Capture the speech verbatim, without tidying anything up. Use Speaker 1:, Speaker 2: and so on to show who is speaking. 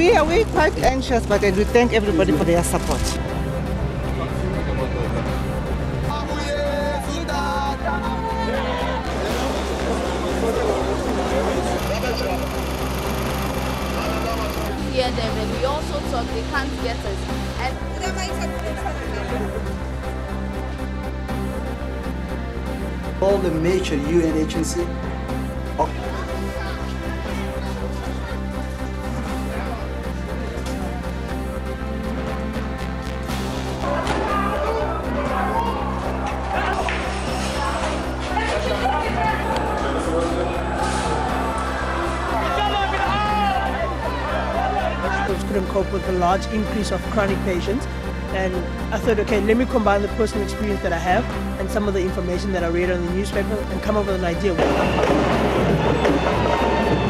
Speaker 1: we are we quite anxious, but we thank everybody for their support.
Speaker 2: Hear them, and we also talk. They can't get us. And
Speaker 3: all the major U N agencies.
Speaker 4: Couldn't cope with the large increase of chronic patients, and I thought, okay, let me combine the personal experience that I have and some of the information that I read on the newspaper and come up with an idea.